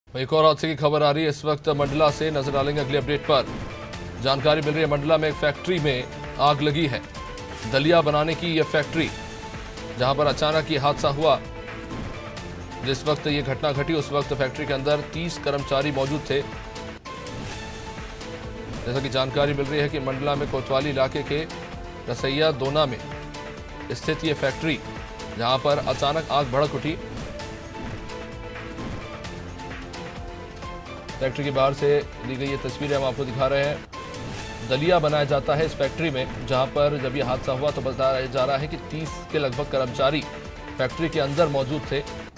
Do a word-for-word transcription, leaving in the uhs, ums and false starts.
एक और हादसे की खबर आ रही है इस वक्त मंडला से। नजर डालेंगे अगली अपडेट पर। जानकारी मिल रही है मंडला में एक फैक्ट्री में आग लगी है। दलिया बनाने की यह फैक्ट्री, जहां पर अचानक ये हादसा हुआ। जिस वक्त ये घटना घटी उस वक्त फैक्ट्री के अंदर तीस कर्मचारी मौजूद थे। जैसा कि जानकारी मिल रही है कि मंडला में कोतवाली इलाके के रसैया दोना में स्थित ये फैक्ट्री, जहां पर अचानक आग भड़क उठी। फैक्ट्री के बाहर से ली गई ये तस्वीरें हम आपको दिखा रहे हैं। दलिया बनाया जाता है इस फैक्ट्री में, जहां पर जब ये हादसा हुआ तो बताया जा रहा है कि तीस के लगभग कर्मचारी फैक्ट्री के अंदर मौजूद थे।